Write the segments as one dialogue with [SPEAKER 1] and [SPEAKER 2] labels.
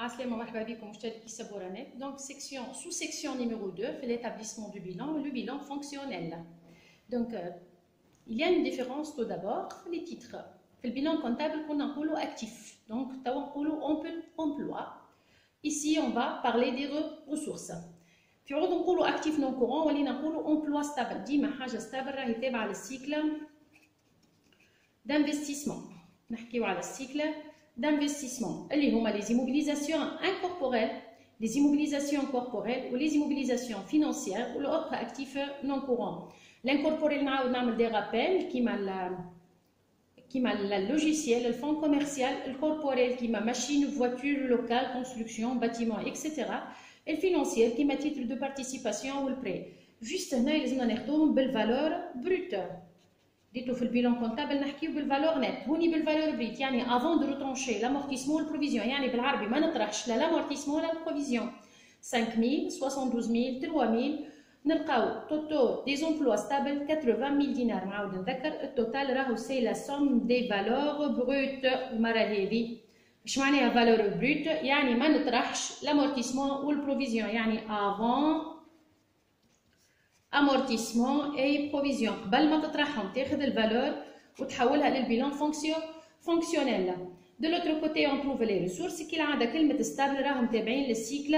[SPEAKER 1] Assalamu marhaba bikoum mouchadiki Sabouranet. Donc sous-section numéro 2 fait l'établissement du bilan, le bilan fonctionnel. Donc il y a une différence tout d'abord les titres. Le bilan comptable qu'on appelle actif. Donc on peut emploi. Ici on va parler des ressources. Puis on parle actif non courant ou on emploi stable. ديما حاجه stable راهي تابعه للسيكل d'investissement. نحكيو على السيكل d'investissement اللي هما les immobilisations incorporelles, les immobilisations corporelles ou les immobilisations financières ou l'autre actif non courant. L'incorporel نعاود نعمل des rappels كيما اللوجيسيال, le fonds commercial, le corporel كيما machine, voiture, local, construction, bâtiment, etc. Et le financier كيما titre de participation ou le prêt. Juste هنا لازمنا ناخذوهم بالفالور brute. ديتو في البيلون كونتابل نحكيو بالفالور نت هوني بالفالور بريت يعني افون دو روترونشي لامورتيسمون والبروفيزيون يعني بالعربي ما نطرحش لا لامورتيسمون ولا البروفيزيون 5000 72000 3000 نلقاو توتو دي زومبلوا ستابل 80000 دينار نعاود نذكر التوتال راهو سي لا سوم دي فالور بروت المره هذه اش معناها فالور بروت يعني ما نطرحش لامورتيسمون والبروفيزيون يعني افون amortissement et provision. قبل ما تطرحهم تاخذ الفالور وتحولها للبيلان fonctionnel. De l'autre côté on trouve les ressources كي العاده كلمه stable راهم تابعين للسيكل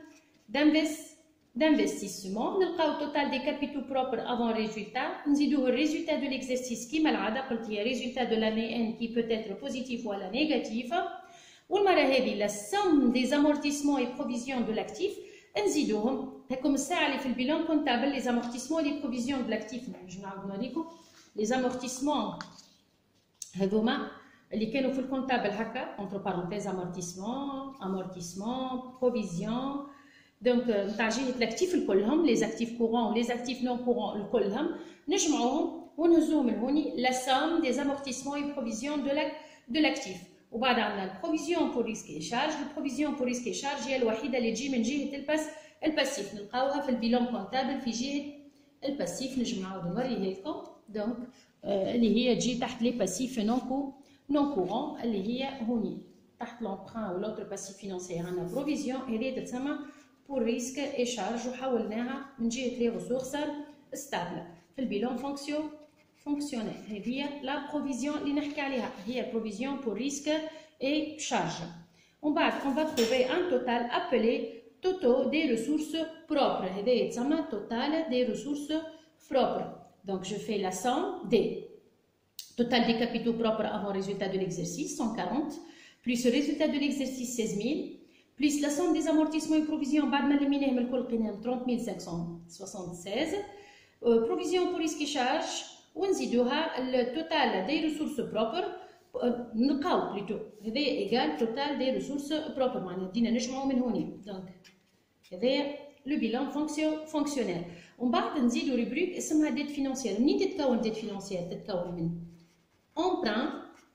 [SPEAKER 1] d'investissement. نلقاو total des capitaux propres avant résultat. نزيدوه الريزولتا de l'exercice كيما العاده قلت هي résultat de l'année N qui peut être positif ولا négatif. والمره هذه la somme des amortissements et provisions de l'actif نزيدوهم هاكم الساعه اللي في البيلون كونتابل لي زامورتيسمون لي بروفيزيون دو لاكتيف باش نعاود نوريكم لي زامورتيسمون هذوما اللي كانوا في الكونتابل هكا اونتر بارونتيز امورتيسمون بروفيزيون دونك نتاع جهه لاكتيف الكلهم لي زاكتيف كورون ولي زاكتيف نون كورون الكلهم نجمعوهم ونهزوهم من هوني لا سوم دي زامورتيسمون اي بروفيزيون دو لاكتيف. وبعد عندنا البروفيزيون بور ريسك اي شارج. البروفيزيون بور ريسك اي شارج هي الوحيده اللي تجي من جهه الباسيف نلقاوها في البيلون كونتابل في جهه الباسيف نجم نعاود نوريها لكم دونك اللي هي تجي تحت لي باسيف نون كورون اللي هي هوني تحت لومبران و لوتر باسيف فينانسيير عندنا بروفيزيون هذه تسمى بور ريسك اي شارج وحولناها من جهه لي ريسورس ستابل في البيلون فونكسيونيل. هذه لا بروفيزيون اللي نحكي عليها هي بروفيزيون بور ريسك اي شارج. ومن بعد on va trouver un total appelé totaux des ressources propres. هذا يتسمى total des ressources propres. Donc je fais la somme des total des capitaux propres avant résultat de l'exercice 140 plus le résultat de l'exercice 16000 plus la somme des amortissements et provisions بعد ما لميناهم الكل لقيناهم 30576 provision pour risque et charge ونزيدوها التوتال دي ريسورس بروبر نلقاو بليتو هذا ايغال توتال دي ريسورس بروبر معناها بدينا نجمعو من هوني دونك هذايا لو بيلان فونكسيونيل. ومن بعد نزيدو ريبريك اسمها ديت فينانسيير. منين تتكون ديت فينانسيير؟ تتكون من امبران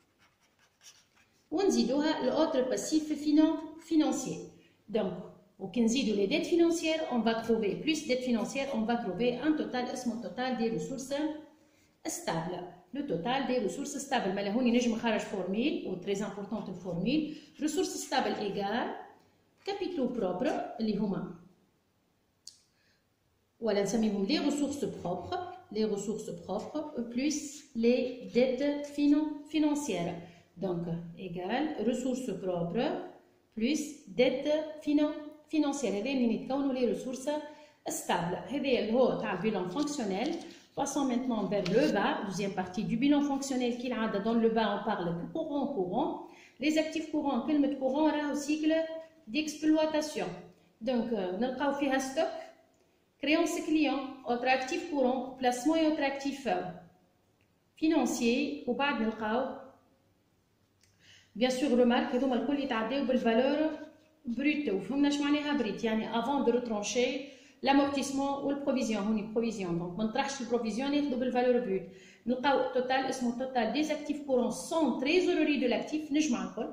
[SPEAKER 1] ونزيدوها الاوتر باسيف فينانسيير. دونك وكي نزيدو لي ديت فينانسيير on va trouver plus ديت فينانسيير on va trouver un total اسمه total دي ريسورس stable. Le total des ressources stables. Mais là, on y a formule ou très importante formule. Ressources stables égale capitaux propres اللي هما ولا نسميهم les ressources propres plus les dettes financières. Donc égale ressources propres plus dettes financières. هذا اللي يتكونوا les ressources stables. هذا اللي هو تاع البيلان فونكسيونيل. Passons maintenant vers le bas, deuxième partie du bilan fonctionnel qui a dans le bas on parle de courant. Les actifs courants, كلمة courant راهو cycle d'exploitation. Donc نلقاو فيها stock, créance client, autre actif courant, placement et autre actif financier. وبعد نلقاو bien sûr remarque هذوما الكل يتعداو بالفالور brute. وفهمنا اش معناها بريت يعني avant de retrancher l'amortissement ou le provision هوني provision donc ما نطرحش البروفيزيون ناخذو بالفالور بروت. نلقاو توتال اسمه توتال دي اكتيف كورون سون تريزوروري دو لاكتيف نجمع الكل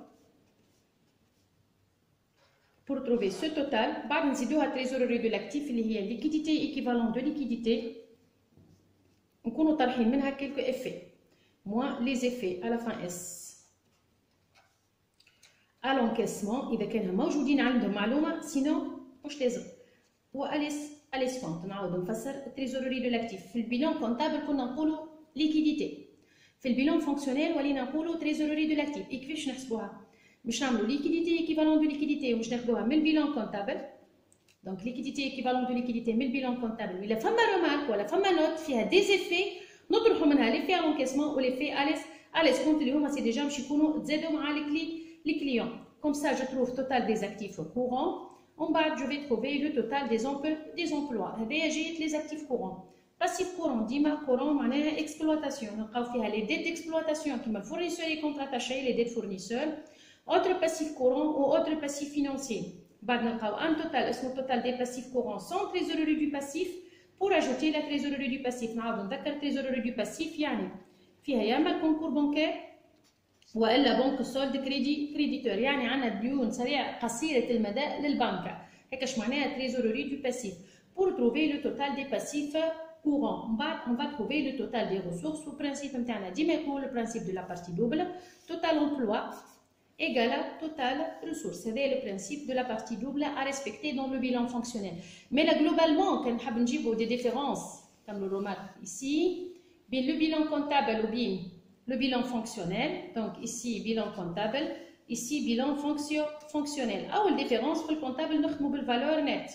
[SPEAKER 1] pour trouver ce total. بعد نزيدوها تريزوروري دو لاكتيف اللي هي ليكيديتي ايكيفالون دو ليكيديتي نكونوا طارحين منها كيلكو افي موان لي زيفي à la fin اس. الانكاسمون اذا كانوا موجودين عندهم معلومه، سينو مش لازم. واليس كونت نعاود نفسر التريزوروري دو لاكتيف. في البيلون كونتابل كنا نقولوا ليكيديتي، في البيلون فونكسيونيل ولينا نقولوا تريزوروري دو لاكتيف. اي كيفاش نحسبوها؟ باش نعملوا ليكيديتي ايكيفالون دو ليكيديتي ومش ناخذوها من البيلون كونتابل. دونك ليكيديتي ايكيفالون دو ليكيديتي من البيلون كونتابل، ولا فما رومارك ولا فما نوت فيها ديزيفي نطرحوا منها لي في الانكاسمون ولي في اليس كونت اللي هما سي ديجا باش يكونوا تزادوا مع لي كليون. كوم سا جو تروف توتال دي اكتيف كورون، ومن بعد جو في تروفي لو توتال دي زومبلوا. هذايا جاية لي زاكتيف كورون. باسيف كورون ديما كورون معناها اكسبلواتاسيون، نلقاو فيها لي ديت اكسبلواتاسيون كيما الفورنيسور يكونتراتاشي لي ديت فورنيسور، اوتر باسيف كورون و اوتر باسيف فينانسيي. بعد نلقاو ان توتال اسمه توتال دي باسيف كورون سون تريزوروري دو باسيف بور اجوتي لا تريزوروري دو باسيف. نعاود نذكر تريزوروري دو باسيف يعني فيها يا اما كونكور بانكير والا بنك سولد كريديتور، يعني عندنا ديون سريعه قصيره المدى للبنكه. هكاش معناها تريزوروري دو باسيف. بور تروفي لو توتال دي باسيف كورون، من بعد اون فا تروفي لو توتال دي ريسورس. والبرانسيب نتاعنا ديما يقول البرانسيب دو لا بارتي دوبل، توتال امبلوا égale total ressources. C'est le principe de la partie double à respecter dans le bilan fonctionnel. Mais là, globalement, quand on a des différences, comme le remarque ici, bien le bilan comptable ou bien le bilan fonctionnel. Donc ici, bilan comptable, ici, bilan fonctionnel. Ah, la différence, pour le comptable, nous avons la valeur nette.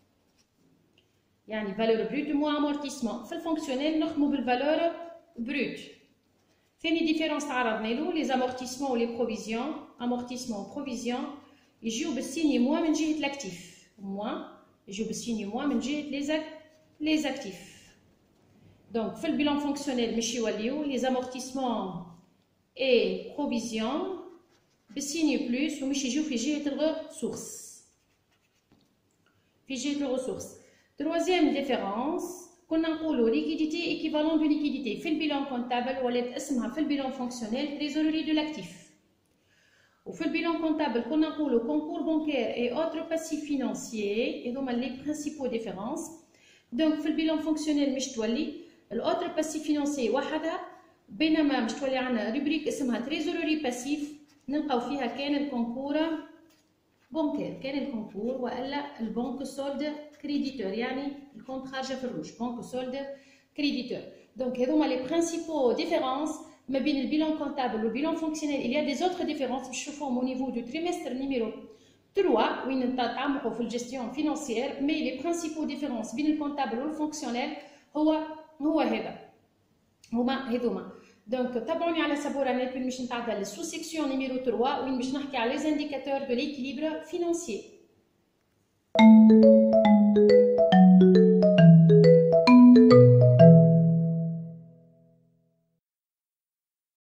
[SPEAKER 1] يعني valeur brute moins amortissement. Pour le fonctionnel, nous avons la valeur brute. ثاني ديفيرونس تعرضنا له لي زامورتيسمون ولي بروفيزيون. امورتيسمون وبروفيزيون يجيو بالسيني موا من جهه لاكتيف، موا يجيو بالسيني موا من جهه لي زاكتيف. دونك في البيلون فونكسيونيل مش يوليو لي زامورتيسمون اي بروفيزيون بالسيني بلوس ومش يجيو في جهه الريسورس. في جهه الريسورس. تروازيام ديفيرونس كنا نقولوا ليكيديتي ايكيفالون دو ليكيديتي في البيلون كونتابل، ولات اسمها في البيلون فونكسيونيل تريزوروري دو لاكتيف. وفي البيلون كونتابل كنا نقولوا كونكور بانكير اي اوتر باسيف فينانسيي. هذوما لي برينسيبو ديفيرونس. دونك في البيلون فونكسيونيل مش تولي الاوتر باسيف فينانسيي وحدها، بينما مش تولي عندنا روبريك اسمها تريزوروري باسيف نلقاو فيها كان الكونكور بانكير، كان الكونكور والا البنك سولد كريديتور، يعني الكونت خارجه في الروج بنك سولد كريديتور. دونك هذوما لي برينسيبو ديفيرونس ما بين البيلون كونتابل والبيلون فونكسيونيل. il y a des autres différences باش نشوفوهم au niveau du trimestre numéro 3 وين نتعمقوا في الجيستيون فينانسيير. مي لي برينسيبو ديفيرونس بين الكونتابل والفونكسيونيل هو هذا، هما هذوما. دونك تابعوني على سبوره نت وين باش نتعدى للسو سيكسيون نيميرو 3 وين باش نحكي على لي انديكاتور دو ليكيليبر فينانسيي.